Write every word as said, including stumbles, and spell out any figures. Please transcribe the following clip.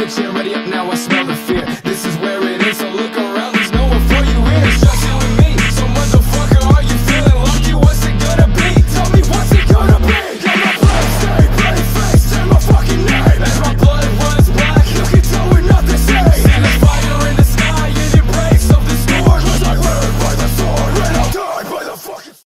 Get you ready up now, I smell the